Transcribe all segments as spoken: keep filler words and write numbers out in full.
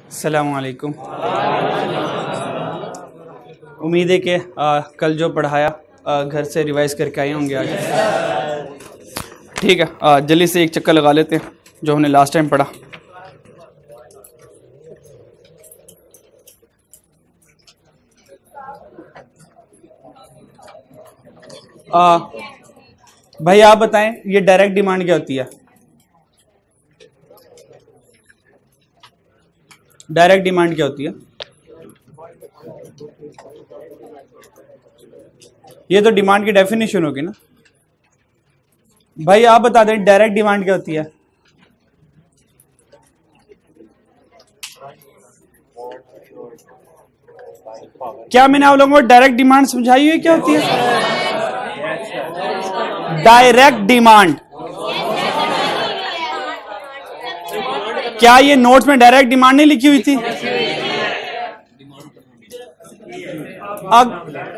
अस्सलामु अलैकुम। उम्मीद है कि कल जो पढ़ाया आ, घर से रिवाइज करके आए होंगे आज। ठीक है, आ, जल्दी से एक चक्कर लगा लेते हैं जो हमने लास्ट टाइम पढ़ा। आ, भाई आप बताएं ये डायरेक्ट डिमांड क्या होती है? डायरेक्ट डिमांड क्या होती है? ये तो डिमांड की डेफिनेशन होगी ना। भाई आप बता दें डायरेक्ट डिमांड क्या होती है? क्या मैंने आप लोगों को डायरेक्ट डिमांड समझाई हुई क्या होती है? डायरेक्ट डिमांड, क्या ये नोट्स में डायरेक्ट डिमांड नहीं लिखी हुई थी? अब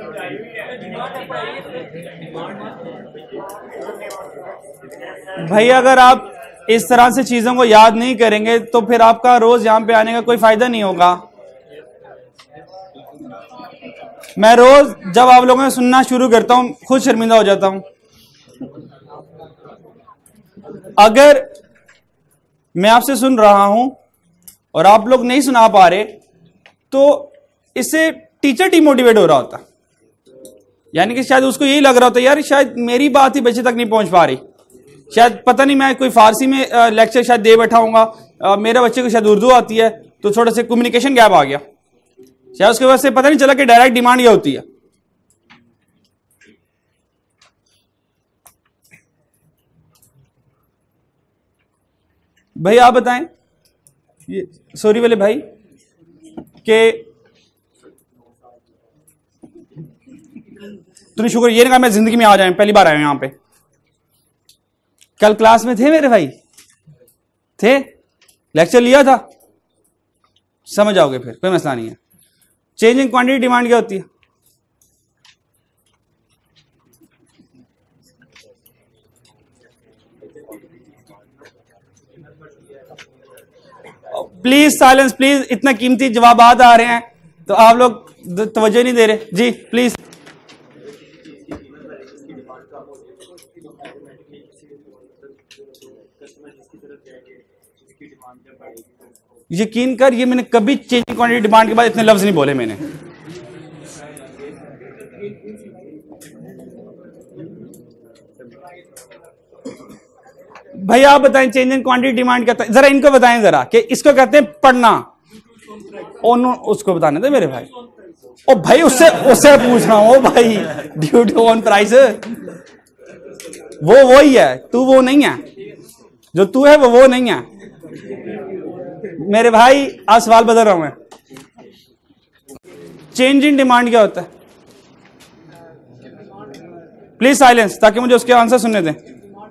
भाई अगर आप इस तरह से चीजों को याद नहीं करेंगे तो फिर आपका रोज यहां पे आने का कोई फायदा नहीं होगा। मैं रोज जब आप लोगों से सुनना शुरू करता हूं खुद शर्मिंदा हो जाता हूं। अगर मैं आपसे सुन रहा हूं और आप लोग नहीं सुना पा रहे तो इससे टीचर डिमोटिवेट हो रहा होता, यानी कि शायद उसको यही लग रहा होता यार शायद मेरी बात ही बच्चे तक नहीं पहुंच पा रही, शायद पता नहीं मैं कोई फारसी में लेक्चर शायद दे बैठा हूंगा, मेरे बच्चे को शायद उर्दू आती है तो थोड़ा सा कम्युनिकेशन गैप आ गया, शायद उसके वजह से पता नहीं चला कि डायरेक्ट डिमांड क्या होती है। भाई आप बताएं ये सॉरी वाले भाई के तूने शुक्र ये नहीं कहा मैं जिंदगी में आ जाए, पहली बार आया हूं यहां पे। कल क्लास में थे मेरे भाई? थे? लेक्चर लिया था? समझ आओगे फिर, कोई मसला नहीं है। चेंजिंग क्वांटिटी डिमांड क्या होती है? प्लीज साइलेंस प्लीज, इतना कीमती जवाब आ रहे हैं तो आप लोग तवज्जो नहीं दे रहे जी प्लीज। यकीन कर ये मैंने कभी चेंजिंग क्वांटिटी डिमांड के बाद इतने लफ्ज नहीं बोले मैंने। भाई आप बताएं चेंजिंग क्वांटिटी डिमांड क्या, जरा इनको बताएं जरा कि इसको कहते हैं पढ़ना। और उसको बताने दे मेरे भाई। ओ भाई उससे उससे पूछ रहा हूं भाई, ड्यू टू ऑन प्राइस वो वो ही है, तू वो नहीं है, जो तू है वो वो नहीं है मेरे भाई। आज सवाल बदल रहा हूं मैं। चेंज इन डिमांड क्या होता है? प्लीज साइलेंस ताकि मुझे उसके आंसर सुनने दें।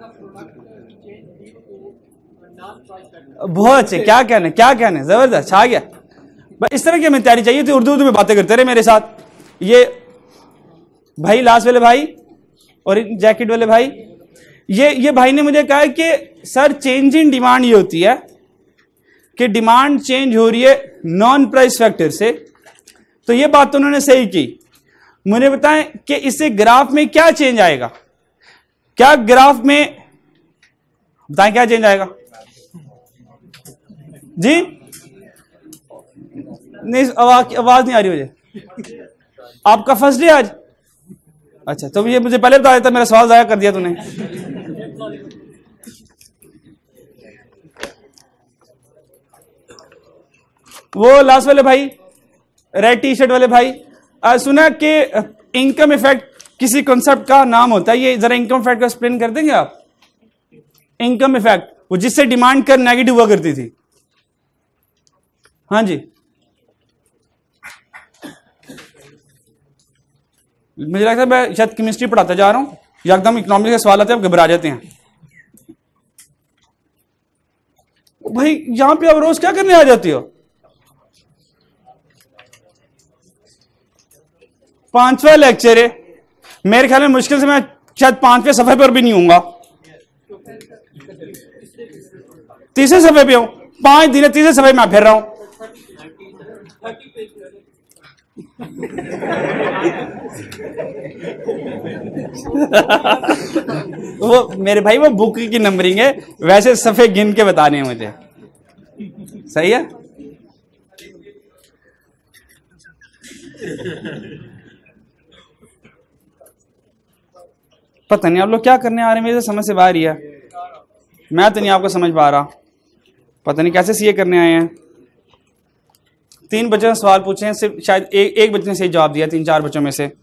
बहुत अच्छे, क्या कहने क्या कहने जबरदस्त, छा गया। इस तरह की हमें तैयारी चाहिए थी, उर्दू उर्दू में बातें करते रहे मेरे साथ। ये भाई लास्ट वाले भाई और जैकेट वाले भाई, ये ये भाई ने मुझे कहा कि सर चेंज इन डिमांड ये होती है कि डिमांड चेंज हो रही है नॉन प्राइस फैक्टर से। तो ये बात तो उन्होंने सही की। मुझे बताएं कि इससे ग्राफ में क्या चेंज आएगा? क्या ग्राफ में बताएं क्या चेंज आएगा जी? नहीं आवाज आवाज नहीं आ रही मुझे। आपका फर्स्ट डे आज? अच्छा तो ये मुझे पहले बता देता, मेरा सवाल जाया कर दिया तूने। वो लास्ट वाले भाई रेड टी शर्ट वाले भाई, आ, सुना कि इनकम इफेक्ट किसी कॉन्सेप्ट का नाम होता है, ये जरा इनकम इफेक्ट को एक्सप्लेन कर देंगे आप? इनकम इफेक्ट वो जिससे डिमांड कर नेगेटिव हुआ करती थी। हाँ जी, मुझे लगता है मैं शायद केमिस्ट्री पढ़ाता जा रहा हूं या एकदम इकोनॉमिक्स के सवाल आते हैं आप घबरा जाते हैं। भाई यहां पे आप रोज क्या करने आ जाती हो? पांचवा लेक्चर है मेरे ख्याल में, मुश्किल से मैं शायद पांचवें सफे पर भी नहीं हूंगा, तीसरे सफे पे हूं, पांच दिन तीसरे सफे में फिर रहा हूं। वो मेरे भाई वो बुक की नंबरिंग है, वैसे सफे गिन के बताने हैं मुझे। सही है। पता नहीं आप लोग क्या करने आ रहे हैं, मेरे समझ से बाहर ही है। मैं तो नहीं आपको समझ पा रहा, पता नहीं कैसे सीए करने आए हैं। तीन बच्चों ने सवाल पूछे हैं, सिर्फ शायद एक एक बच्चे ने सही जवाब दिया तीन चार बच्चों में से।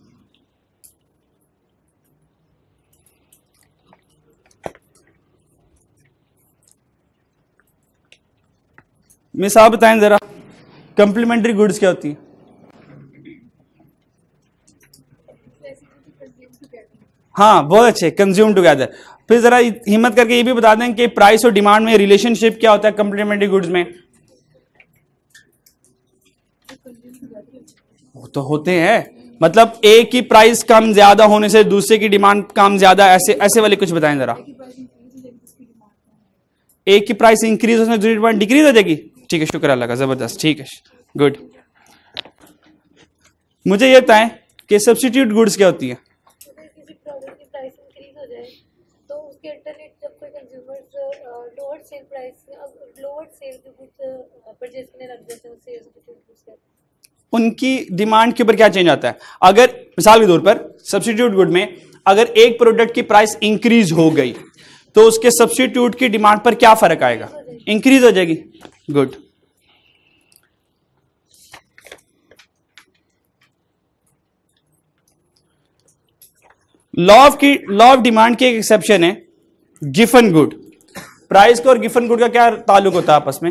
मिसाल बताएं जरा, कंप्लीमेंट्री गुड्स क्या होती है? हाँ बहुत अच्छे, कंज्यूम टुगेदर। फिर जरा हिम्मत करके ये भी बता दें कि प्राइस और डिमांड में रिलेशनशिप क्या होता है कंप्लीमेंट्री गुड्स में? वो तो होते हैं, मतलब एक की प्राइस कम ज्यादा होने से दूसरे की डिमांड कम ज्यादा, ऐसे ऐसे वाले कुछ बताएं जरा। एक की प्राइस इंक्रीज होने से दूसरी डिमांड डिक्रीज हो जाएगी। ठीक है, शुक्र अल्लाह का, जबरदस्त, ठीक है, गुड। मुझे ये बताएं कि सब्स्टिट्यूट गुड्स क्या होती है? किसी प्रोडक्ट की प्राइस इंक्रीज हो जाए तो उसके अल्टरनेट जब कोई consumers lower sale price lower sale के कुछ परचेज करने लग जाते हैं, उससे सब्स्टिट्यूट गुड्स कहते हैं। उनकी डिमांड के ऊपर क्या चेंज आता है? अगर मिसाल के तौर पर सब्स्टिट्यूट गुड में अगर एक प्रोडक्ट की प्राइस इंक्रीज हो गई तो उसके सब्स्टिट्यूट की डिमांड पर क्या फर्क आएगा? इंक्रीज हो जाएगी। गुड। लॉ ऑफ की लॉ ऑफ डिमांड की एक एक्सेप्शन है, गिफन गुड। प्राइस का और गिफन गुड का क्या ताल्लुक होता है आपस में?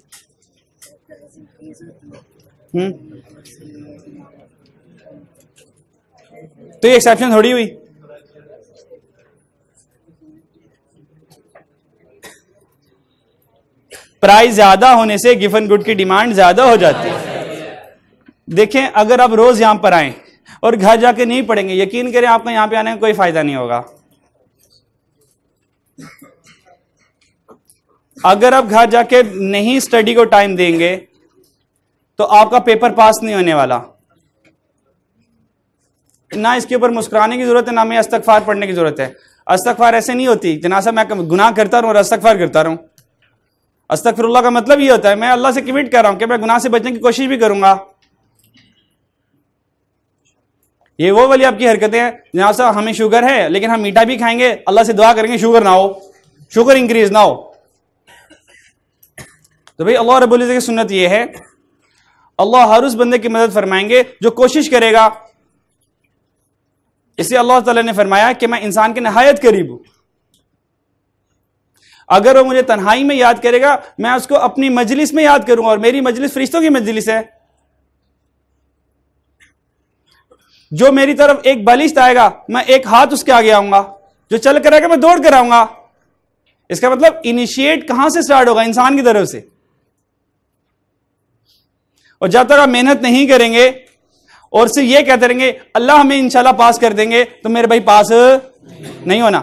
हम्म तो ये एक्सेप्शन थोड़ी हुई। प्राइस ज्यादा होने से गिफन गुड की डिमांड ज्यादा हो जाती है। देखें, अगर आप रोज यहां पर आए और घर जाके नहीं पढ़ेंगे, यकीन करें आपको यहां पे आने का कोई फायदा नहीं होगा। अगर आप घर जाके नहीं स्टडी को टाइम देंगे तो आपका पेपर पास नहीं होने वाला। ना इसके ऊपर मुस्कुराने की जरूरत है, ना में इस्तगफार पढ़ने की जरूरत है। इस्तगफार ऐसे नहीं होती जनासा मैं गुनाह करता रहूं और इस्तगफार करता रहूं। अस्तगफिरुल्लाह का मतलब ये होता है मैं अल्लाह से कमिट कर रहा हूं कि मैं गुनाह से बचने की कोशिश भी करूंगा। ये वो वाली आपकी हरकतें हैं जनासा हमें शुगर है लेकिन हम मीठा भी खाएंगे, अल्लाह से दुआ करेंगे शुगर ना हो, शुगर इंक्रीज ना हो। तो भाई अल्लाह रब्बुल इज्जत की सुन्नत ये है, अल्लाह हर उस बंदे की मदद फरमाएंगे जो कोशिश करेगा। इसलिए अल्लाह ताला ने फरमाया कि मैं इंसान के नहायत करीब हूं। अगर वो मुझे तन्हाई में याद करेगा मैं उसको अपनी मजलिस में याद करूंगा, और मेरी मजलिस फरिश्तों की मजलिस है। जो मेरी तरफ एक बलिश्त आएगा मैं एक हाथ उसके आगे आऊंगा, जो चल कर आएगा मैं दौड़ कर आऊंगा। इसका मतलब इनिशिएट कहां से स्टार्ट होगा? इंसान की तरफ से। और जब तक आप मेहनत नहीं करेंगे और सिर्फ ये कहते रहेंगे अल्लाह हमें इंशाल्लाह पास कर देंगे, तो मेरे भाई पास नहीं होना।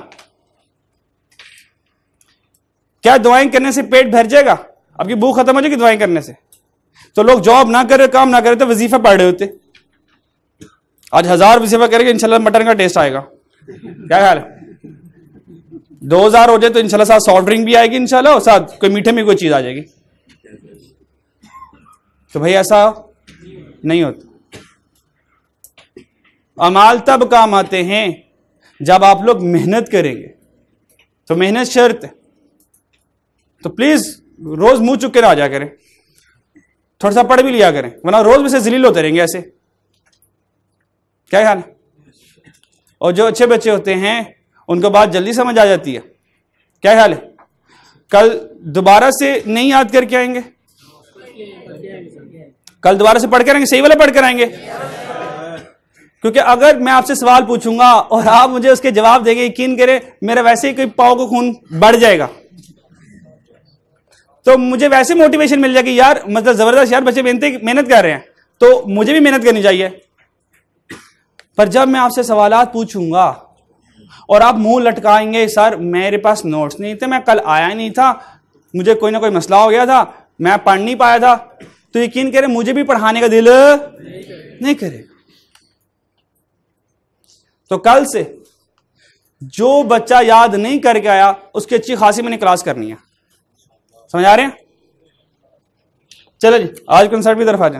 क्या दुआएं करने से पेट भर जाएगा? आपकी भूख खत्म हो जाएगी दुआएं करने से? तो लोग जॉब ना करे, काम ना करे तो वजीफा पढ़ रहे होते। आज हजार वजीफा करेंगे इंशाल्लाह मटन का टेस्ट आएगा। क्या ख्याल है? दो हजार हो जाए तो इंशाल्लाह साथ सॉफ्ट ड्रिंक भी आएगी इंशाल्लाह, और साथ कोई मीठे में कोई चीज आ जाएगी। तो भाई ऐसा नहीं होता। अमाल तब काम आते हैं जब आप लोग मेहनत करेंगे, तो मेहनत शर्त है। तो प्लीज रोज मुंह चुप के ना आ जा करें, थोड़ा सा पढ़ भी लिया करें, वरना रोज में से जलील होते रहेंगे ऐसे। क्या ख्याल है? और जो अच्छे बच्चे होते हैं उनको बात जल्दी समझ आ जाती है। क्या ख्याल है? कल दोबारा से नहीं याद करके आएंगे? कल दोबारा से पढ़ कर आएंगे? सही वाला पढ़ कर आएंगे? क्योंकि अगर मैं आपसे सवाल पूछूंगा और आप मुझे उसके जवाब देंगे, यकीन करें मेरा वैसे ही कोई पाव का खून बढ़ जाएगा। तो मुझे वैसे मोटिवेशन मिल जाएगी, यार मतलब जबरदस्त, यार बच्चे मेहनत मेहनत कर रहे हैं तो मुझे भी मेहनत करनी चाहिए। पर जब मैं आपसे सवालात पूछूंगा और आप मुंह लटकाएंगे, सर मेरे पास नोट्स नहीं थे, मैं कल आया नहीं था, मुझे कोई ना कोई मसला हो गया था, मैं पढ़ नहीं पाया था, तो यकीन करें मुझे भी पढ़ाने का दिल नहीं करेगा। तो कल से जो बच्चा याद नहीं करके आया उसकी अच्छी खासी मैंने क्लास करनी है, समझ आ रहे हैं? चलो जी आज कंसर्ट की तरफ आ जाए।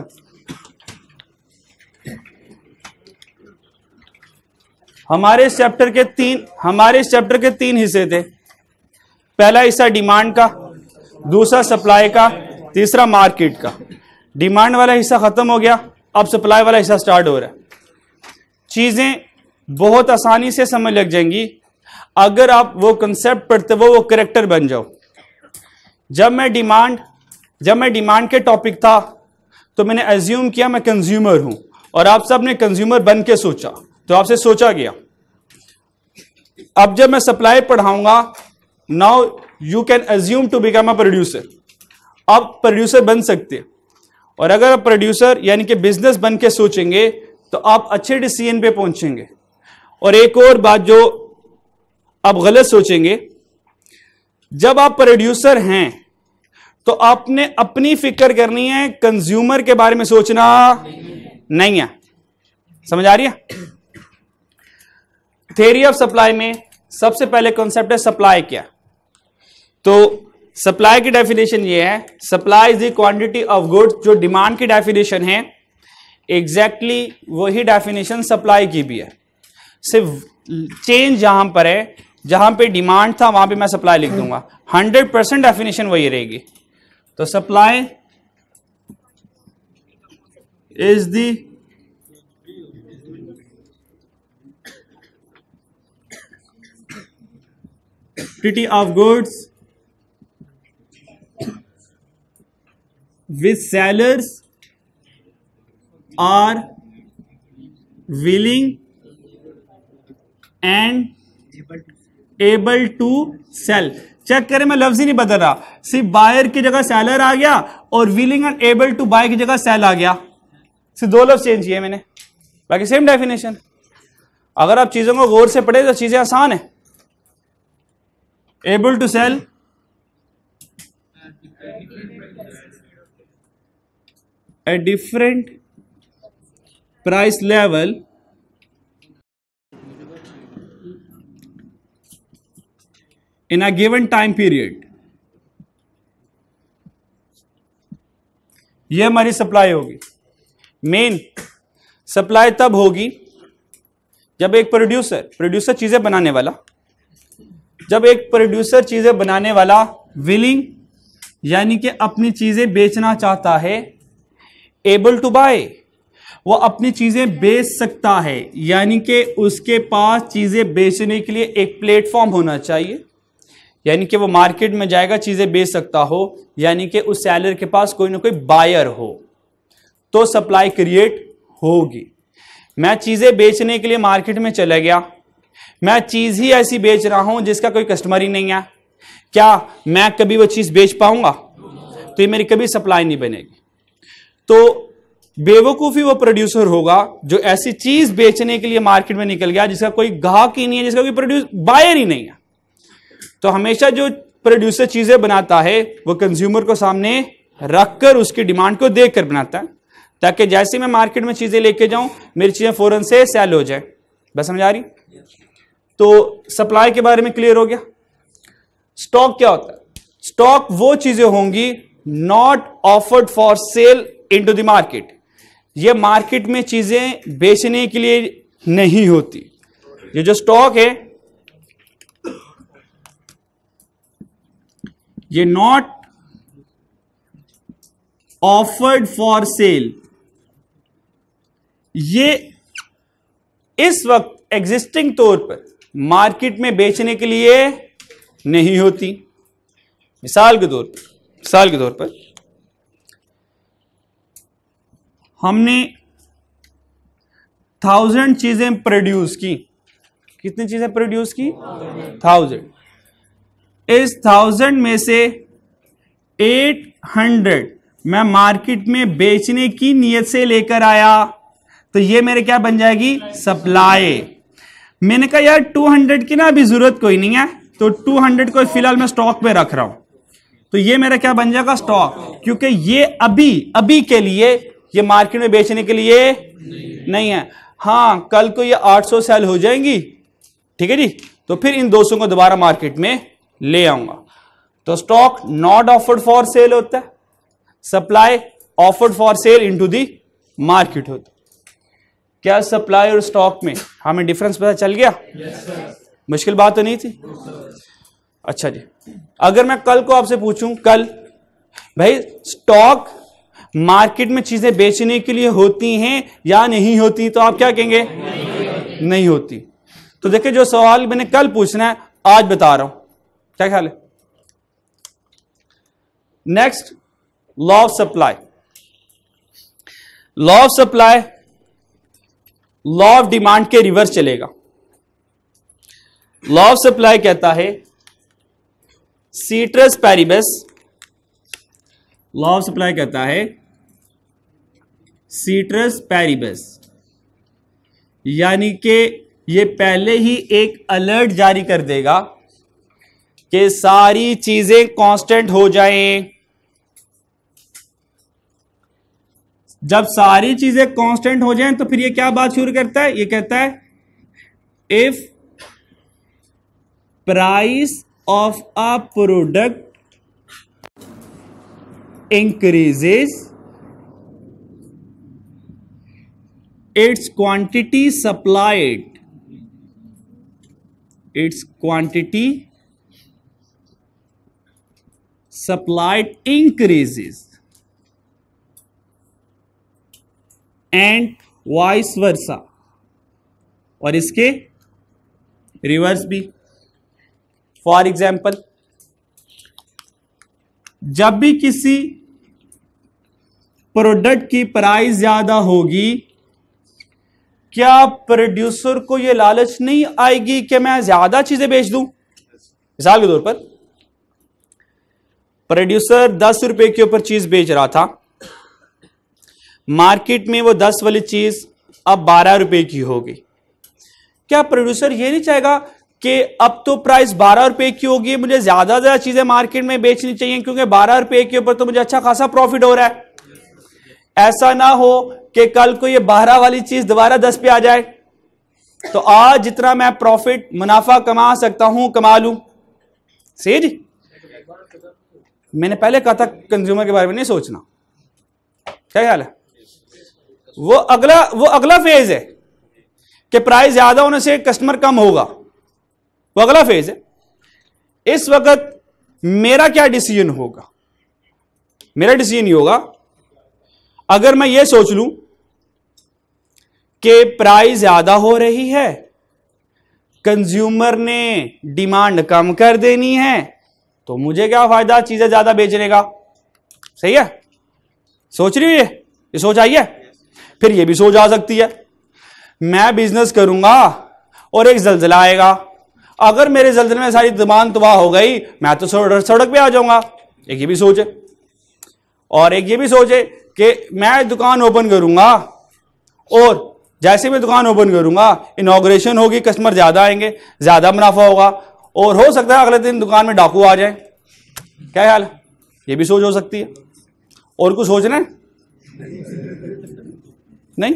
हमारे इस चैप्टर के तीन हमारे इस चैप्टर के तीन हिस्से थे। पहला हिस्सा डिमांड का, दूसरा सप्लाई का, तीसरा मार्केट का। डिमांड वाला हिस्सा खत्म हो गया, अब सप्लाई वाला हिस्सा स्टार्ट हो रहा है। चीजें बहुत आसानी से समझ लग जाएंगी अगर आप वो कंसेप्ट पढ़ते हो, वो करेक्टर बन जाओ। जब मैं डिमांड जब मैं डिमांड के टॉपिक था तो मैंने एज्यूम किया मैं कंज्यूमर हूं, और आप सब ने कंज्यूमर बन के सोचा, तो आपसे सोचा गया। अब जब मैं सप्लाई पढ़ाऊंगा, now you can assume to become a producer. आप प्रोड्यूसर बन सकते, और अगर आप प्रोड्यूसर यानी कि बिजनेस बन के सोचेंगे तो आप अच्छे डिसीजन पे पहुंचेंगे। और एक और बात जो आप गलत सोचेंगे, जब आप प्रोड्यूसर हैं तो आपने अपनी फिक्र करनी है, कंज्यूमर के बारे में सोचना नहीं है। समझ आ रही है? थ्योरी ऑफ सप्लाई में सबसे पहले कॉन्सेप्ट है सप्लाई क्या। तो सप्लाई की डेफिनेशन ये है, supply is the quantity of goods. जो डिमांड की डेफिनेशन है एग्जैक्टली exactly वही डेफिनेशन सप्लाई की भी है, सिर्फ चेंज जहां पर है, जहां पे डिमांड था वहां पे मैं सप्लाई लिख दूंगा। हंड्रेड परसेंट डेफिनेशन वही रहेगी। तो supply is the quantity of goods which sellers are willing and able to sell। Check करें, मैं लफ्ज ही नहीं बदल रहा, सिर्फ बायर की जगह सेलर आ गया और willing and able to buy की जगह सेल आ गया। सिर्फ दो लफ्ज चेंज किए मैंने, बाकी सेम डेफिनेशन। अगर आप चीजों को गौर से पढ़े तो चीजें आसान है। Able to sell at different price level in a given time period। यह हमारी सप्लाई होगी। मेन सप्लाई तब होगी जब एक प्रोड्यूसर प्रोड्यूसर चीजें बनाने वाला जब एक प्रोड्यूसर चीजें बनाने वाला विलिंग यानी कि अपनी चीजें बेचना चाहता है, एबल टू बाय वो अपनी चीजें बेच सकता है, यानी कि उसके पास चीजें बेचने के लिए एक प्लेटफॉर्म होना चाहिए, यानी कि वो मार्केट में जाएगा चीजें बेच सकता हो, यानी कि उस सेलर के पास कोई ना कोई बायर हो, तो सप्लाई क्रिएट होगी। मैं चीजें बेचने के लिए मार्केट में चला गया, मैं चीज ही ऐसी बेच रहा हूं जिसका कोई कस्टमर ही नहीं है, क्या मैं कभी वो चीज बेच पाऊंगा? तो ये मेरी कभी सप्लाई नहीं बनेगी। तो बेवकूफी वो प्रोड्यूसर होगा जो ऐसी चीज बेचने के लिए मार्केट में निकल गया जिसका कोई ग्राहक ही नहीं है, जिसका कोई प्रोड्यूस बायर ही नहीं है। तो हमेशा जो प्रोड्यूसर चीजें बनाता है वो कंज्यूमर को सामने रखकर उसकी डिमांड को देखकर बनाता है, ताकि जैसे मैं मार्केट में चीजें लेके जाऊं मेरी चीजें फौरन से सेल हो जाए। बस समझ आ रही? तो सप्लाई के बारे में क्लियर हो गया। स्टॉक क्या होता है? स्टॉक वो चीजें होंगी not offered for sale into the market, ये मार्केट में चीजें बेचने के लिए नहीं होती। ये जो स्टॉक है ये नॉट ऑफर्ड फॉर सेल, ये इस वक्त एग्जिस्टिंग तौर पर मार्केट में बेचने के लिए नहीं होती। मिसाल के तौर पर मिसाल के तौर पर हमने थाउजेंड चीजें प्रोड्यूस की। कितनी चीजें प्रोड्यूस की? थाउजेंड। इस थाउजेंड में से एट हंड्रेड मैं मार्केट में बेचने की नीयत से लेकर आया, तो ये मेरे क्या बन जाएगी? सप्लाई। मैंने कहा यार टू हंड्रेड की ना अभी जरूरत कोई नहीं है, तो टू हंड्रेड को फिलहाल मैं स्टॉक पे रख रहा हूं, तो ये मेरा क्या बन जाएगा, स्टॉक, क्योंकि ये अभी अभी के लिए, ये मार्केट में बेचने के लिए नहीं, नहीं है। हाँ, कल को ये आठ सौ सेल हो जाएंगी, ठीक है जी, तो फिर इन दो सौ को दोबारा मार्केट में ले आऊंगा। तो stock not offered for sale होता है, supply offered for sale into the market होता है। क्या सप्लाई और स्टॉक में हमें डिफरेंस पता चल गया? yes, मुश्किल बात तो नहीं थी। अच्छा जी, अगर मैं कल को आपसे पूछूं, कल भाई स्टॉक मार्केट में चीजें बेचने के लिए होती हैं या नहीं होती, तो आप क्या कहेंगे? नहीं, नहीं होती। तो देखिए, जो सवाल मैंने कल पूछना है आज बता रहा हूं, क्या ख्याल है? Next, law of supply. Law of supply law of demand के रिवर्स चलेगा। लॉ ऑफ सप्लाई कहता है ceteris paribus, law of supply कहता है सीट्रस पैरिबस, यानी कि ये पहले ही एक अलर्ट जारी कर देगा कि सारी चीजें कांस्टेंट हो जाएं। जब सारी चीजें कांस्टेंट हो जाएं तो फिर ये क्या बात शुरू करता है? ये कहता है if price of a product increases its quantity supplied, its quantity supplied increases and vice versa, और इसके रिवर्स भी। फॉर एग्जाम्पल, जब भी किसी प्रोडक्ट की प्राइस ज्यादा होगी, क्या प्रोड्यूसर को यह लालच नहीं आएगी कि मैं ज्यादा चीजें बेच दूं? मिसाल के तौर पर, प्रोड्यूसर दस रुपए के ऊपर चीज बेच रहा था, मार्केट में वो दस वाली चीज अब बारह रुपए की होगी। क्या प्रोड्यूसर ये नहीं चाहेगा कि अब तो प्राइस बारह रुपए की होगी, मुझे ज्यादा ज्यादा चीजें मार्केट में बेचनी चाहिए क्योंकि बारह रुपए के ऊपर तो मुझे अच्छा खासा प्रॉफिट हो रहा है? ऐसा ना हो कि कल को ये बारह वाली चीज दोबारा दस पे आ जाए, तो आज जितना मैं प्रॉफिट मुनाफा कमा सकता हूं कमा लूं। सही जी, मैंने पहले कहा था कंज्यूमर के बारे में नहीं सोचना। क्या ख्याल है? वो अगला वो अगला फेज है कि प्राइस ज्यादा होने से कस्टमर कम होगा, वो अगला फेज है। इस वक्त मेरा क्या डिसीजन होगा? मेरा डिसीजन ये होगा, अगर मैं ये सोच लूं कि प्राइस ज्यादा हो रही है, कंज्यूमर ने डिमांड कम कर देनी है, तो मुझे क्या फायदा चीजें ज्यादा बेचने का? सही है? सोच रही है ये सोच आई है? फिर ये भी सोच आ सकती है, मैं बिजनेस करूंगा और एक जलजला आएगा, अगर मेरे जलजले में सारी दुकान तबाह हो गई, मैं तो सड़क पे आ जाऊंगा। एक ये भी सोच है, और एक ये भी सोच है कि मैं दुकान ओपन करूंगा और जैसे मैं दुकान ओपन करूंगा इनॉग्रेशन होगी, कस्टमर ज्यादा आएंगे, ज्यादा मुनाफा होगा, और हो सकता है अगले दिन दुकान में डाकू आ जाए। क्या ख्याल है? ये भी सोच हो सकती है। और कुछ सोचना है? नहीं?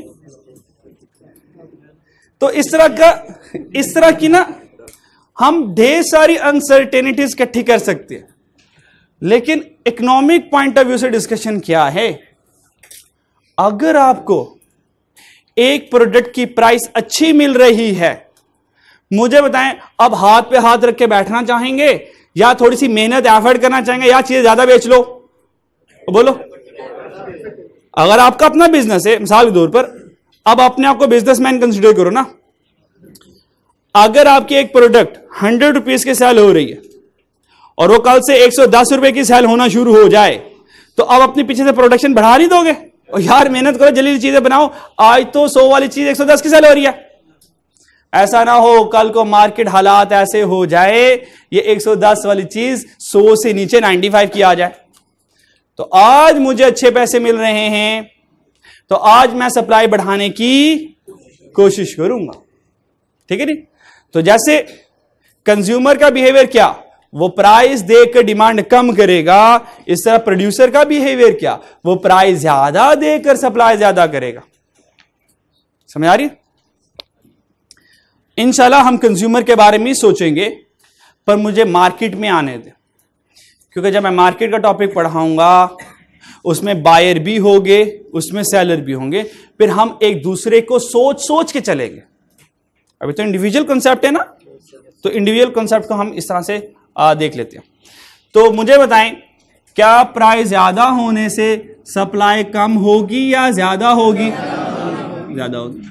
तो इस तरह का इस तरह की ना हम ढेर सारी अनसर्टेनिटीज इकट्ठी कर सकते हैं, लेकिन इकोनॉमिक पॉइंट ऑफ व्यू से डिस्कशन क्या है? अगर आपको एक प्रोडक्ट की प्राइस अच्छी मिल रही है, मुझे बताएं, अब हाथ पे हाथ रख के बैठना चाहेंगे या थोड़ी सी मेहनत एफर्ट करना चाहेंगे या चीजें ज्यादा बेच लो? बोलो। अगर आपका अपना बिजनेस है, मिसाल के तौर पर, अब अपने आप को बिजनेसमैन कंसीडर करो ना, अगर आपकी एक प्रोडक्ट हंड्रेड रुपीज की सेल हो रही है और वो कल से एक सौ दस रुपए की सेल होना शुरू हो जाए, तो अब अपने पीछे से प्रोडक्शन बढ़ा नहीं दोगे? और यार मेहनत करो, जल्दी जल्दी चीजें बनाओ, आज तो सौ वाली चीज एक सौ दस की सेल हो रही है। ऐसा ना हो कल को मार्केट हालात ऐसे हो जाए ये एक सौ दस वाली चीज सौ से नीचे पचानवे की आ जाए। तो आज मुझे अच्छे पैसे मिल रहे हैं, तो आज मैं सप्लाई बढ़ाने की कोशिश करूंगा। ठीक है नी? तो जैसे कंज्यूमर का बिहेवियर क्या, वो प्राइस देकर डिमांड कम करेगा। इस तरह प्रोड्यूसर का बिहेवियर क्या, वो प्राइस ज्यादा देकर सप्लाई ज्यादा करेगा। समझ आ रही? इंशाल्लाह हम कंज्यूमर के बारे में ही सोचेंगे, पर मुझे मार्केट में आने दे, क्योंकि जब मैं मार्केट का टॉपिक पढ़ाऊंगा उसमें बायर भी होंगे, उसमें सेलर भी होंगे, फिर हम एक दूसरे को सोच सोच के चलेंगे। अभी तो इंडिविजुअल कॉन्सेप्ट है ना, तो इंडिविजुअल कॉन्सेप्ट को हम इस तरह से आ, देख लेते हैं। तो मुझे बताएं, क्या प्राइस ज्यादा होने से सप्लाई कम होगी या ज्यादा होगी? ज्यादा होगी।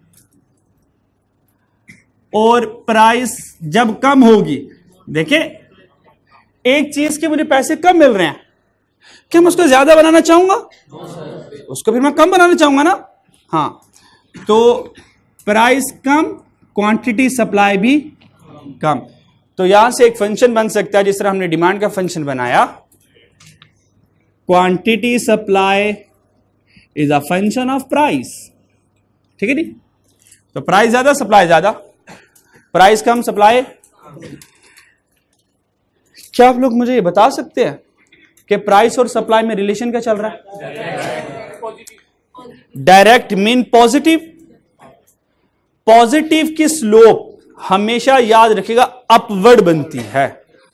और प्राइस जब कम होगी, देखिए एक चीज के मुझे पैसे कम मिल रहे हैं, क्या मैं उसको ज्यादा बनाना चाहूंगा? उसको फिर मैं कम बनाना चाहूंगा ना। हाँ, तो प्राइस कम, क्वांटिटी सप्लाई भी कम। तो यहां से एक फंक्शन बन सकता है, जिस तरह हमने डिमांड का फंक्शन बनाया, quantity supply is a function of price. ठीक है नी? तो प्राइस ज्यादा, सप्लाई ज्यादा, प्राइस कम, सप्लाई। क्या आप लोग मुझे ये बता सकते हैं कि प्राइस और सप्लाई में रिलेशन क्या चल रहा है? Direct mean positive. पॉजिटिव की स्लोप हमेशा याद रखिएगा अपवर्ड बनती है,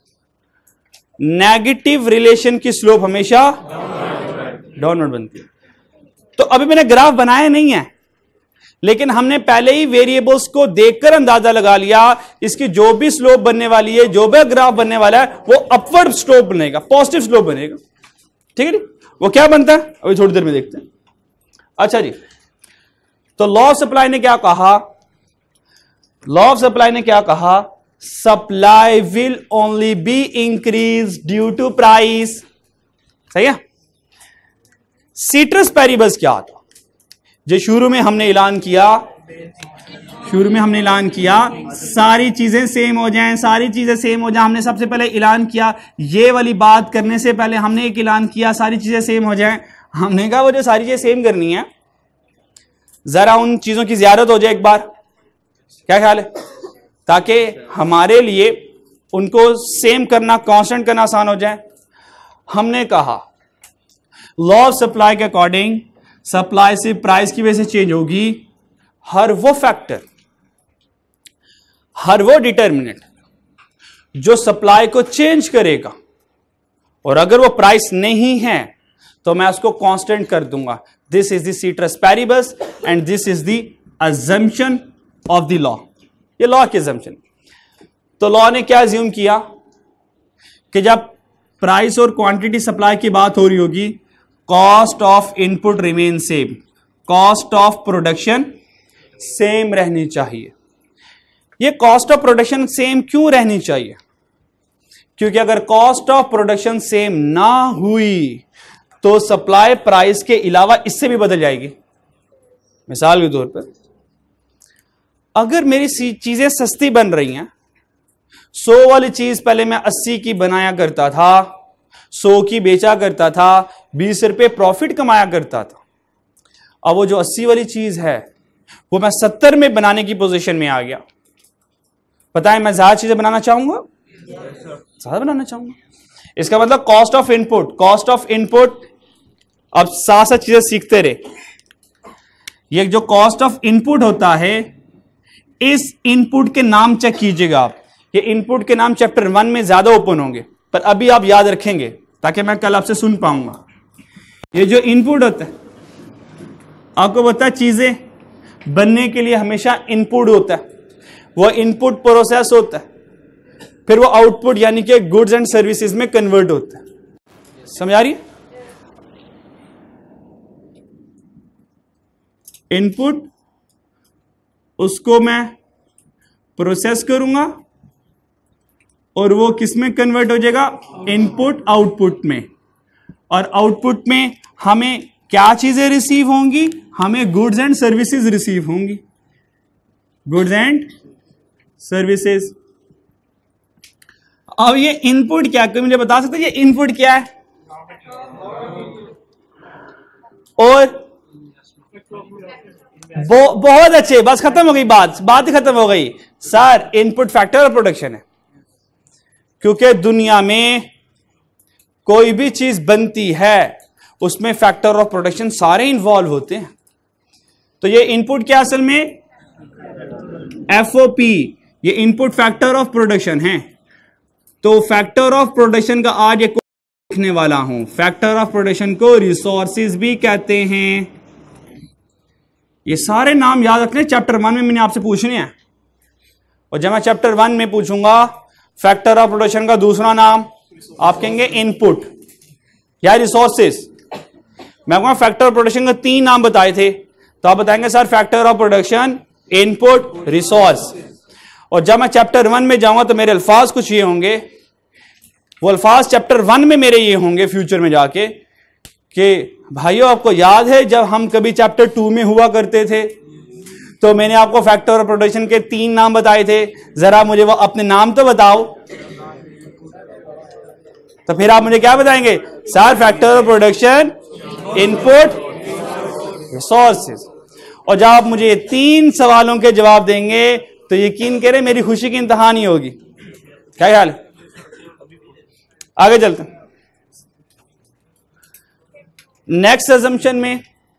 नेगेटिव रिलेशन की स्लोप हमेशा डाउनवर्ड बनती है। तो अभी मैंने ग्राफ बनाया नहीं है, लेकिन हमने पहले ही वेरिएबल्स को देखकर अंदाजा लगा लिया, इसकी जो भी स्लोप बनने वाली है, जो भी ग्राफ बनने वाला है, वो अपवर्ड स्लोप बनेगा, पॉजिटिव स्लोप बनेगा। ठीक है जी? वो क्या बनता है अभी थोड़ी देर में देखते हैं। अच्छा जी, तो लॉ ऑफ सप्लाई ने क्या कहा? लॉ ऑफ सप्लाई ने क्या कहा? Supply will only be increase due to price. सही है? सीट्रस पैरिबस क्या था? जो शुरू में हमने ऐलान किया, शुरू में हमने ऐलान किया सारी चीजें सेम हो जाएं, सारी चीजें सेम हो जाएं। हमने सबसे पहले ऐलान किया, ये वाली बात करने से पहले हमने एक ऐलान किया सारी चीजें सेम हो जाएं। हमने कहा वो जो सारी चीजें सेम करनी है, जरा उन चीजों की जियारत हो जाए एक बार। क्या ख्याल है? ताकि हमारे लिए उनको सेम करना, कांस्टेंट करना आसान हो जाए। हमने कहा लॉ ऑफ सप्लाई के अकॉर्डिंग सप्लाई से प्राइस की वजह से चेंज होगी हर वो फैक्टर, हर वो डिटर्मिनेंट जो सप्लाई को चेंज करेगा, और अगर वो प्राइस नहीं है तो मैं उसको कांस्टेंट कर दूंगा। This is the ceteris paribus and this is the assumption of the law. ये लॉ की अजम्पशन। तो लॉ ने क्या अज्यूम किया कि जब प्राइस और क्वांटिटी सप्लाई की बात हो रही होगी, cost of input remain same, cost of production same रहनी चाहिए। ये कॉस्ट ऑफ प्रोडक्शन सेम क्यों रहनी चाहिए? क्योंकि अगर कॉस्ट ऑफ प्रोडक्शन सेम ना हुई तो सप्लाई प्राइस के अलावा इससे भी बदल जाएगी। मिसाल के तौर पर, अगर मेरी चीजें सस्ती बन रही हैं, सौ वाली चीज पहले मैं अस्सी की बनाया करता था, सौ की बेचा करता था, बीस रुपए प्रॉफिट कमाया करता था। अब वो जो अस्सी वाली चीज है वो मैं सत्तर में बनाने की पोजीशन में आ गया। पता है मैं ज्यादा चीजें बनाना चाहूंगा, ज्यादा बनाना चाहूंगा। इसका मतलब cost of input, cost of input, अब साथ साथ चीजें सीखते रहे। ये जो कॉस्ट ऑफ इनपुट होता है, इस इनपुट के नाम चेक कीजिएगा आप। ये इनपुट के नाम चैप्टर वन में ज्यादा ओपन होंगे, पर अभी आप याद रखेंगे ताकि मैं कल आपसे सुन पाऊंगा। ये जो इनपुट होता है, आपको पता है चीजें बनने के लिए हमेशा इनपुट होता है, वो इनपुट प्रोसेस होता है, फिर वो आउटपुट यानी कि गुड्स एंड सर्विसेज में कन्वर्ट होता है। समझ आ रही है? इनपुट, उसको मैं प्रोसेस करूंगा और वो किस में कन्वर्ट हो जाएगा? इनपुट आउटपुट में। और आउटपुट में हमें क्या चीजें रिसीव होंगी? हमें गुड्स एंड सर्विसेज रिसीव होंगी, गुड्स एंड सर्विसेज। अब ये इनपुट क्या, कोई मुझे बता सकते हैं ये इनपुट क्या है? और वो बहुत अच्छे, बस खत्म हो गई बात, बात ही खत्म हो गई सर। इनपुट फैक्टर और प्रोडक्शन है। क्योंकि दुनिया में कोई भी चीज बनती है उसमें फैक्टर ऑफ प्रोडक्शन सारे इन्वॉल्व होते हैं। तो ये इनपुट क्या असल में एफ ओ पी, ये इनपुट फैक्टर ऑफ प्रोडक्शन है। तो फैक्टर ऑफ प्रोडक्शन का आज एक लिखने वाला हूं। फैक्टर ऑफ प्रोडक्शन को रिसोर्सेज भी कहते हैं। ये सारे नाम याद रखने, चैप्टर वन में मैंने आपसे पूछने हैं। और जब मैं चैप्टर वन में पूछूंगा फैक्टर ऑफ प्रोडक्शन का दूसरा नाम, आप कहेंगे इनपुट या रिसोर्सेज। मैं कहूंगा फैक्टर ऑफ प्रोडक्शन का तीन नाम बताए थे, तो आप बताएंगे sir factor of production, input, resource. और जब मैं चैप्टर वन में जाऊंगा तो मेरे अल्फाज कुछ ये होंगे, वो अल्फाज चैप्टर वन में मेरे ये होंगे फ्यूचर में जाके कि भाइयों आपको याद है जब हम कभी चैप्टर टू में हुआ करते थे तो मैंने आपको फैक्टर ऑफ प्रोडक्शन के तीन नाम बताए थे, जरा मुझे वो अपने नाम तो बताओ। तो फिर आप मुझे क्या बताएंगे, sir factor of production, input, resources. और जब आप मुझे तीन सवालों के जवाब देंगे तो यकीन करें मेरी खुशी की इंतहा नहीं होगी। क्या ख्याल है? आगे चलते हैं। नेक्स्ट अजम्पशन में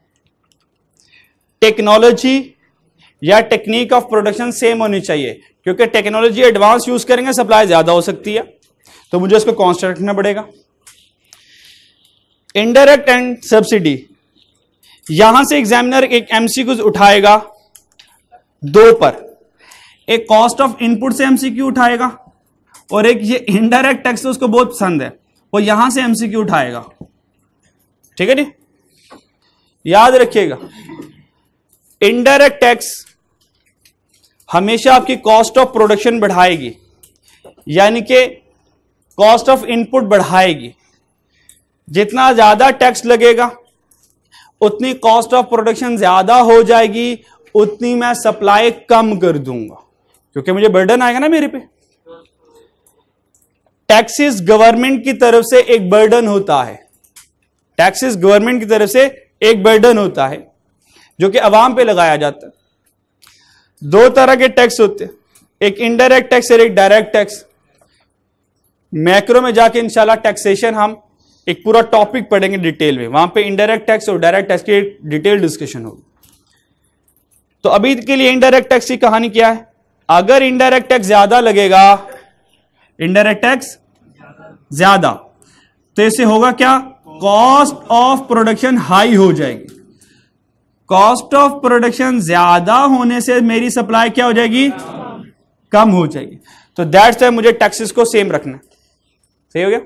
टेक्नोलॉजी या टेक्निक ऑफ प्रोडक्शन सेम होनी चाहिए, क्योंकि टेक्नोलॉजी एडवांस यूज करेंगे सप्लाई ज्यादा हो सकती है, तो मुझे इसको कांस्टेंट रखना पड़ेगा। इनडायरेक्ट एंड सब्सिडी, यहां से एग्जामिनर एक एमसीक्यू उठाएगा दो पर, एक कॉस्ट ऑफ इनपुट से एमसीक्यू उठाएगा और एक ये इनडायरेक्ट टैक्स उसको बहुत पसंद है, वो यहां से एमसीक्यू उठाएगा। ठीक है जी, याद रखिएगा इनडायरेक्ट टैक्स हमेशा आपकी कॉस्ट ऑफ प्रोडक्शन बढ़ाएगी, यानी कि कॉस्ट ऑफ इनपुट बढ़ाएगी। जितना ज्यादा टैक्स लगेगा उतनी कॉस्ट ऑफ प्रोडक्शन ज्यादा हो जाएगी, उतनी मैं सप्लाई कम कर दूंगा, क्योंकि मुझे बर्डन आएगा ना मेरे पे। टैक्सेस गवर्नमेंट की तरफ से एक बर्डन होता है, टैक्सेस गवर्नमेंट की तरफ से एक बर्डन होता है जो कि अवाम पे लगाया जाता है। दो तरह के टैक्स होते हैं, एक इनडायरेक्ट टैक्स और एक डायरेक्ट टैक्स। मैक्रो में जाके इंशाल्लाह टैक्सेशन हम एक पूरा टॉपिक पढ़ेंगे डिटेल में, वहां पे इनडायरेक्ट टैक्स और डायरेक्ट टैक्स की डिटेल डिस्कशन होगी। तो अभी के लिए इनडायरेक्ट टैक्स की कहानी क्या है, अगर इनडायरेक्ट टैक्स ज्यादा लगेगा, इनडायरेक्ट टैक्स ज्यादा, तो इससे होगा क्या, कॉस्ट ऑफ प्रोडक्शन हाई हो जाएगी। कॉस्ट ऑफ प्रोडक्शन ज्यादा होने से मेरी सप्लाई क्या हो जाएगी, कम हो जाएगी। तो दैट्स व्हाई मुझे टैक्सेस को सेम रखना है। सही हो गया।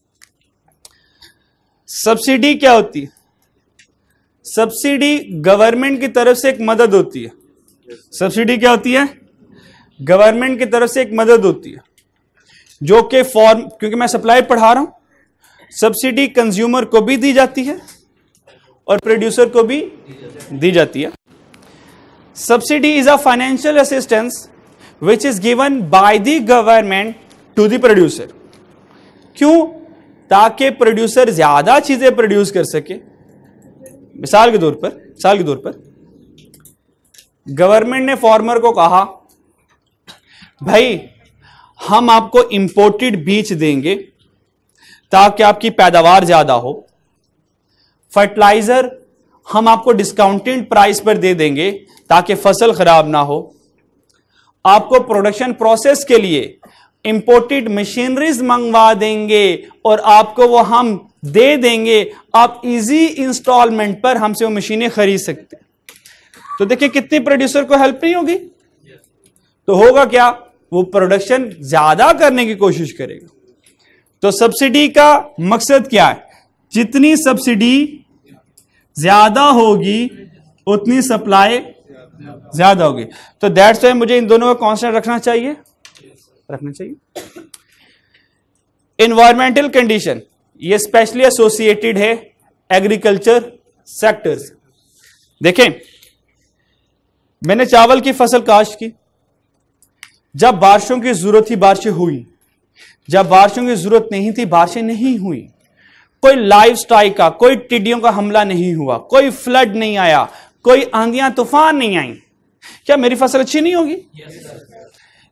सब्सिडी क्या होती है, सब्सिडी गवर्नमेंट की तरफ से एक मदद होती है। सब्सिडी क्या होती है, गवर्नमेंट की तरफ से एक मदद होती है, जो कि फॉर्म, क्योंकि मैं सप्लाई पढ़ा रहा हूं, सब्सिडी कंज्यूमर को भी दी जाती है और प्रोड्यूसर को भी दी जाती है। Subsidy is a financial assistance which is given by the government to the producer. क्यों, ताकि प्रोड्यूसर ज्यादा चीजें प्रोड्यूस कर सके। मिसाल के तौर पर मिसाल के तौर पर गवर्नमेंट ने फार्मर को कहा, भाई हम आपको इंपोर्टेड बीज देंगे ताकि आपकी पैदावार ज्यादा हो, फर्टिलाइजर हम आपको डिस्काउंटेड प्राइस पर दे देंगे ताकि फसल खराब ना हो, आपको प्रोडक्शन प्रोसेस के लिए इंपोर्टेड मशीनरीज मंगवा देंगे और आपको वो हम दे देंगे, आप इजी इंस्टॉलमेंट पर हमसे वो मशीनें खरीद सकते हैं। तो देखिए कितनी प्रोड्यूसर को हेल्प नहीं होगी, तो होगा क्या, वो प्रोडक्शन ज्यादा करने की कोशिश करेगा। तो सब्सिडी का मकसद क्या है, जितनी सब्सिडी ज्यादा होगी उतनी सप्लाई ज्यादा होगी। तो दैट्स व्हाई मुझे इन दोनों का कांस्टेंट रखना चाहिए रखना चाहिए। एनवायरमेंटल कंडीशन, ये स्पेशली एसोसिएटेड है एग्रीकल्चर सेक्टर से। देखें, मैंने चावल की फसल काश्त की, जब बारिशों की जरूरत थी बारिशें हुई, जब बारिशों की जरूरत नहीं थी बारिशें नहीं हुई, कोई लाइव स्ट्राइक का, कोई टिड्डियों का हमला नहीं हुआ, कोई फ्लड नहीं आया, कोई आंधियां तूफान नहीं आई, क्या मेरी फसल अच्छी नहीं होगी? yes,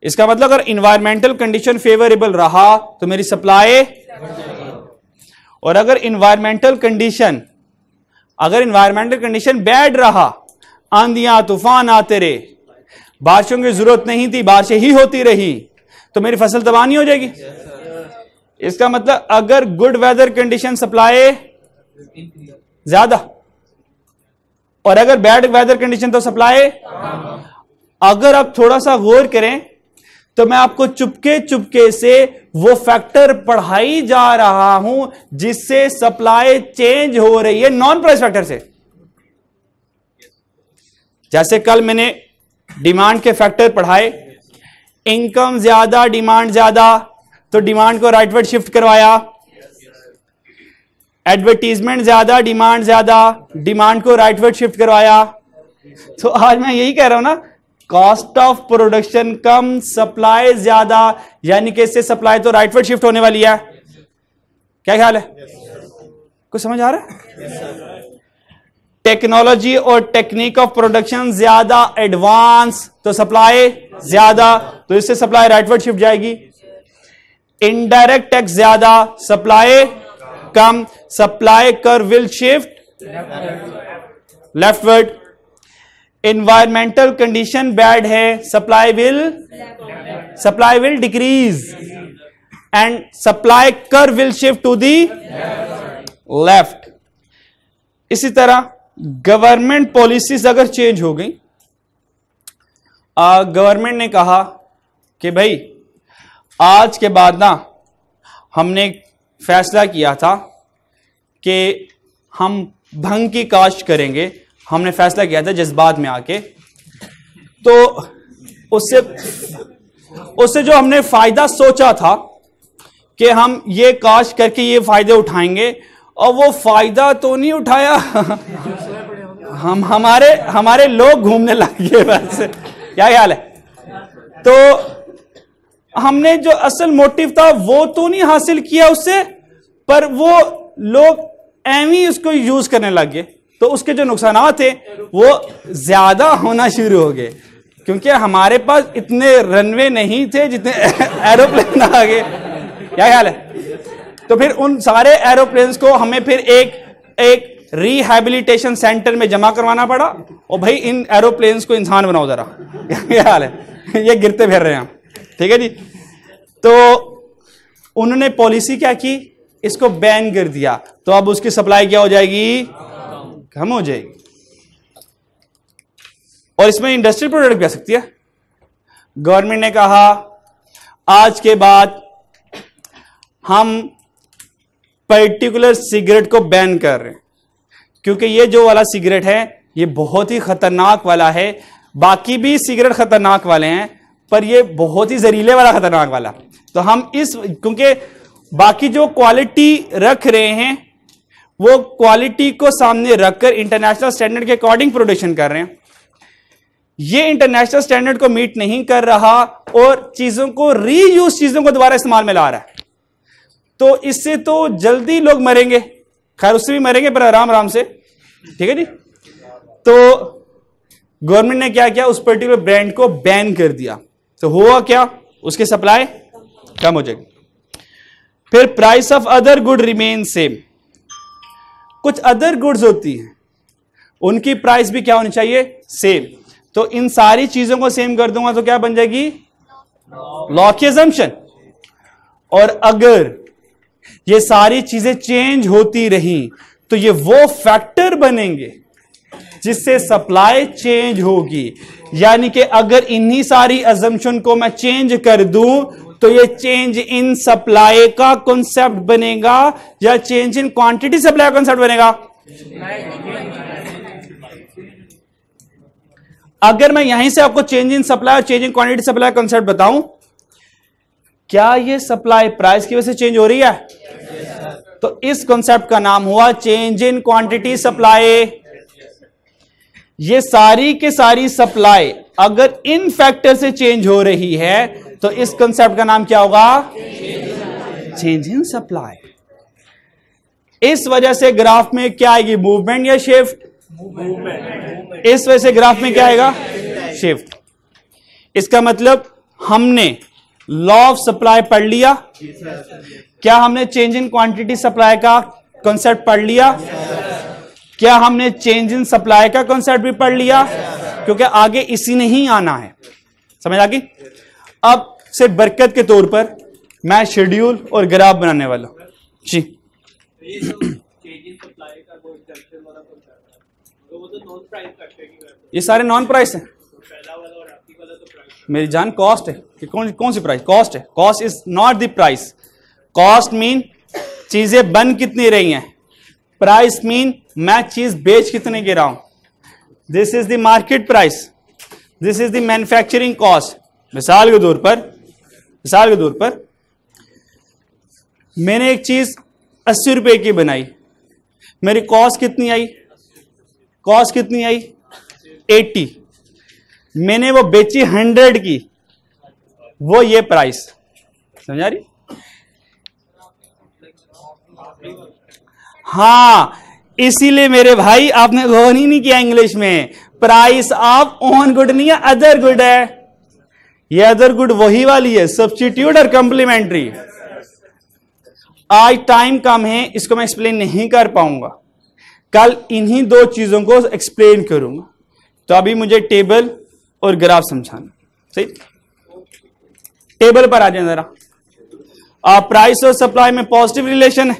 इसका मतलब अगर इन्वायरमेंटल कंडीशन फेवरेबल रहा तो मेरी सप्लाई, और अगर इन्वायरमेंटल कंडीशन अगर इन्वायरमेंटल कंडीशन बैड रहा, आंधियां तूफान आते रहे, बारिशों की जरूरत नहीं थी, बारिशें ही होती रही, तो मेरी फसल तबाह नहीं हो जाएगी। इसका मतलब अगर गुड वेदर कंडीशन सप्लाई ज्यादा, और अगर बैड वेदर कंडीशन तो सप्लाई। अगर आप थोड़ा सा गौर करें तो मैं आपको चुपके चुपके से वो फैक्टर पढ़ाई जा रहा हूं जिससे सप्लाई चेंज हो रही है नॉन प्राइस फैक्टर से। जैसे कल मैंने डिमांड के फैक्टर पढ़ाए, इनकम ज्यादा डिमांड ज्यादा, तो डिमांड को राइटवर्ड शिफ्ट करवाया, एडवर्टीजमेंट ज्यादा डिमांड ज्यादा, डिमांड को राइटवर्ड शिफ्ट करवाया। तो आज मैं यही कह रहा हूं ना, कॉस्ट ऑफ प्रोडक्शन कम, सप्लाई ज्यादा, यानी कि इससे सप्लाई तो राइटवर्ड शिफ्ट होने वाली है। क्या ख्याल है? कुछ समझ आ रहा है? टेक्नोलॉजी और टेक्निक ऑफ प्रोडक्शन ज्यादा एडवांस, तो सप्लाई ज्यादा, तो इससे सप्लाई राइटवर्ड शिफ्ट जाएगी। इनडायरेक्ट टैक्स ज्यादा, सप्लाई कम, supply curve will shift leftward. Environmental condition bad है, supply will supply will decrease, and supply curve will shift to the left. इसी तरह गवर्नमेंट पॉलिसीज अगर चेंज हो गई, गवर्नमेंट ने कहा कि भाई आज के बाद ना हमने फैसला किया था कि हम भंग की काश्त करेंगे, हमने फैसला किया था जज्बात में आके, तो उससे उससे जो हमने फायदा सोचा था कि हम ये काश्त करके ये फायदे उठाएंगे, और वो फायदा तो नहीं उठाया। हम हमारे हमारे लोग घूमने लग गए बस। क्या ख्याल है? तो हमने जो असल मोटिव था वो तो नहीं हासिल किया उससे, पर वो लोग एवं उसको यूज करने लग गए, तो उसके जो नुकसान थे वो ज्यादा होना शुरू हो गए, क्योंकि हमारे पास इतने रनवे नहीं थे जितने एरोप्लेन आ गए। क्या ख्याल है? तो फिर उन सारे एरोप्लेन्स को हमें फिर एक एक रिहैबिलिटेशन सेंटर में जमा करवाना पड़ा, और भाई इन एरोप्लेन्स को इंसान बनाओ जरा। क्या हाल है? ये गिरते फिर रहे हैं, ठीक है जी। तो उन्होंने पॉलिसी क्या की, इसको बैन कर दिया, तो अब उसकी सप्लाई क्या हो जाएगी? कम हो जाएगी। और इसमें इंडस्ट्रियल प्रोडक्ट भी आ सकती है। गवर्नमेंट ने कहा आज के बाद हम पर्टिकुलर सिगरेट को बैन कर रहे हैं, क्योंकि ये जो वाला सिगरेट है ये बहुत ही खतरनाक वाला है। बाकी भी सिगरेट खतरनाक वाले हैं, पर ये बहुत ही जहरीले वाला खतरनाक वाला। तो हम इस, क्योंकि बाकी जो क्वालिटी रख रहे हैं वो क्वालिटी को सामने रखकर इंटरनेशनल स्टैंडर्ड के अकॉर्डिंग प्रोडक्शन कर रहे हैं, ये इंटरनेशनल स्टैंडर्ड को मीट नहीं कर रहा और चीजों को रीयूज, चीजों को दोबारा इस्तेमाल में ला रहा है। तो इससे तो जल्दी लोग मरेंगे, खैर उससे भी मरेंगे पर आराम आराम से, ठीक है जी। तो गवर्नमेंट ने क्या किया, उस पर्टिकुलर ब्रांड को बैन कर दिया, तो हुआ क्या, उसकी सप्लाई कम हो जाएगी। फिर price of other good remain same. कुछ अदर गुड्स होती हैं उनकी प्राइस भी क्या होनी चाहिए, सेम। तो इन सारी चीजों को सेम कर दूंगा तो क्या बन जाएगी, लॉ की असम्पशन। और अगर ये सारी चीजें चेंज होती रही तो ये वो फैक्टर बनेंगे जिससे सप्लाई चेंज होगी। यानी कि अगर इन्हीं सारी असम्पशन को मैं चेंज कर दूं तो ये चेंज इन सप्लाई का कॉन्सेप्ट बनेगा या चेंज इन क्वांटिटी सप्लाई का कॉन्सेप्ट बनेगा। अगर मैं यहीं से आपको चेंज इन सप्लाई और change in quantity supply concept बताऊं, क्या ये सप्लाई प्राइस की वजह से चेंज हो रही है? तो इस कॉन्सेप्ट का नाम हुआ चेंज इन क्वांटिटी सप्लाई। ये सारी के सारी सप्लाई अगर इन फैक्टर से चेंज हो रही है तो इस कॉन्सेप्ट का नाम क्या होगा, चेंज इन सप्लाई। इस वजह से ग्राफ में क्या आएगी, मूवमेंट या शिफ्ट? मूवमेंट। इस वजह से ग्राफ में क्या आएगा, शिफ्ट। इसका मतलब हमने लॉ ऑफ सप्लाई पढ़ लिया? क्या हमने चेंज इन क्वांटिटी सप्लाई का कॉन्सेप्ट पढ़ लिया? क्या हमने चेंज इन सप्लाई का कॉन्सेप्ट भी पढ़ लिया? क्योंकि आगे इसी ने ही आना है, समझ आ गई? अब सिर्फ बरकत के तौर पर मैं शेड्यूल और ग्राफ बनाने वाला हूं जी। ये सारे नॉन प्राइस हैं। मेरी जान कॉस्ट है कि कौन कौन सी प्राइस? कॉस्ट है। Cost is not the price. Cost mean चीजें बन कितनी रही हैं, प्राइस मीन मैं चीज बेच कितने की रहा हूं। This is the market price, this is the manufacturing cost. मिसाल के तौर पर मिसाल के तौर पर मैंने एक चीज अस्सी रुपए की बनाई, मेरी कॉस्ट कितनी आई? कॉस्ट कितनी आई? अस्सी। मैंने वो बेची हंड्रेड की, वो ये प्राइस। समझ आ रही? हाँ, इसीलिए मेरे भाई आपने गौर ही नहीं किया इंग्लिश में। प्राइस ऑफ ओन गुड नहीं है, अदर गुड है। ये अदर गुड वही वाली है, सब्स्टिट्यूट और कंप्लीमेंट्री। आज टाइम कम है, इसको मैं एक्सप्लेन नहीं कर पाऊंगा, कल इन्हीं दो चीजों को एक्सप्लेन करूंगा। तो अभी मुझे टेबल और ग्राफ समझाना, सही? टेबल पर आ जाए जरा। आप प्राइस और सप्लाई में पॉजिटिव रिलेशन है।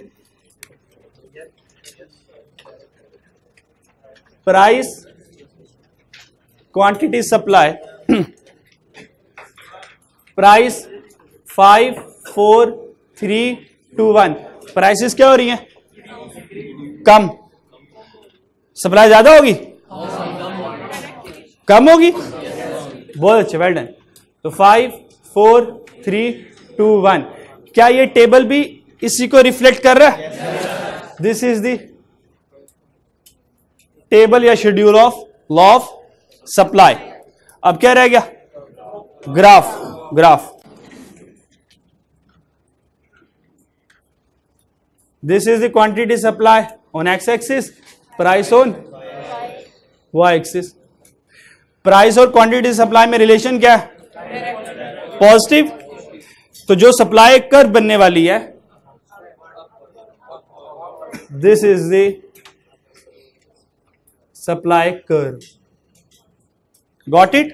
Price, quantity, supply. Price five four three two one. Prices क्या हो रही हैं? कम। सप्लाई ज्यादा होगी? कम होगी? बहुत अच्छे, वेल डन। तो five four three two one. क्या ये टेबल भी इसी को रिफ्लेक्ट कर रहा है? दिस इज द टेबल या schedule of law of supply. अब क्या रह गया? Graph. Graph this is the quantity supply on X axis, price on Y axis. Price और क्वांटिटी सप्लाई में रिलेशन क्या है? पॉजिटिव। तो जो सप्लाई कर बनने वाली है, this is the supply curve. Got it?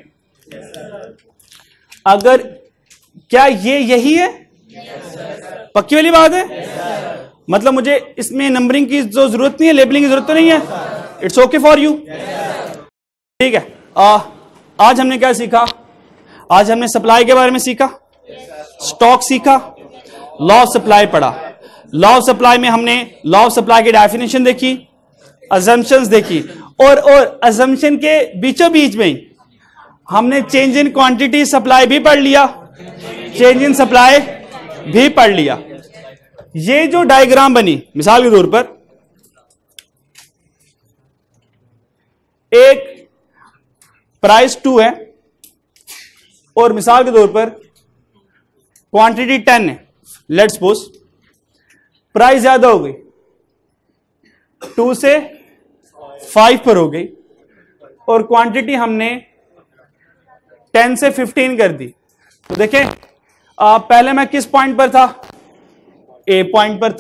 अगर क्या ये यही है? पक्की वाली बात है? मतलब मुझे इसमें नंबरिंग की जो जरूरत नहीं है, लेबलिंग की जरूरत तो नहीं है? इट्स ओके फॉर यू, ठीक है। आ, आज हमने क्या सीखा? आज हमने सप्लाई के बारे में सीखा, स्टॉक सीखा, लॉ ऑफ सप्लाई पढ़ा। लॉ ऑफ सप्लाई में हमने लॉ ऑफ सप्लाई की डेफिनेशन देखी, अजम्पशंस देखी, और और अजम्पशन के बीचों बीच में ही हमने चेंज इन क्वांटिटी सप्लाई भी पढ़ लिया, चेंज इन सप्लाई भी पढ़ लिया। ये जो डायग्राम बनी, मिसाल के तौर पर एक प्राइस टू है और मिसाल के तौर पर क्वांटिटी टेन है। लेट्स सपोज प्राइस ज्यादा हो गई, टू से फाइव पर हो गई, और क्वांटिटी हमने टेन से फिफ्टीन कर दी। तो देखें, आ, पहले मैं किस पॉइंट पर था? ए पॉइंट पर था।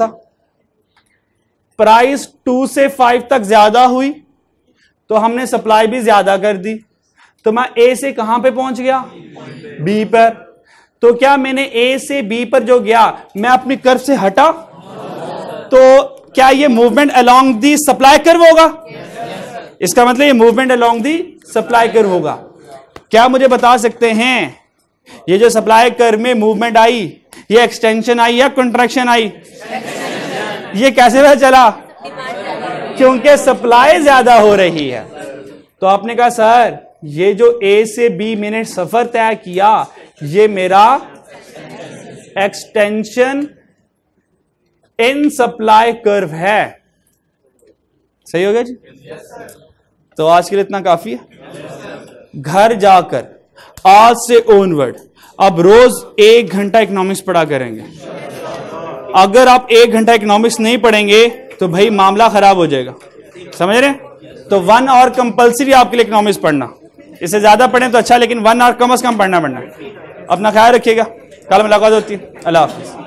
प्राइस टू से फाइव तक ज्यादा हुई तो हमने सप्लाई भी ज्यादा कर दी, तो मैं ए से कहां पे पहुंच गया? बी पर। तो क्या मैंने ए से बी पर जो गया, मैं अपनी कर्व से हटा, तो क्या ये movement along the supply curve होगा? इसका मतलब ये movement along the supply curve होगा। क्या मुझे बता सकते हैं ये जो सप्लाई कर्व में मूवमेंट आई, ये एक्सटेंशन आई या कंट्रैक्शन आई? ये कैसे पता चला? क्योंकि सप्लाई ज्यादा हो रही है। तो आपने कहा सर ये जो ए से बी मैंने सफर तय किया, ये मेरा एक्सटेंशन इन सप्लाई कर्व है। सही हो गया जी? तो आज के लिए इतना काफी है। घर जाकर आज से ओनवर्ड अब रोज एक घंटा इकोनॉमिक्स पढ़ा करेंगे। अगर आप एक घंटा इकोनॉमिक्स नहीं पढ़ेंगे तो भाई मामला खराब हो जाएगा, समझ रहे हैं? तो वन आवर कंपलसरी आपके लिए इकोनॉमिक्स पढ़ना। इससे ज्यादा पढ़ें तो अच्छा, लेकिन वन आवर कम से कम पढ़ना पड़ना। अपना ख्याल रखिएगा, कल मुलाकात होती है। अल्लाह हाफिज़।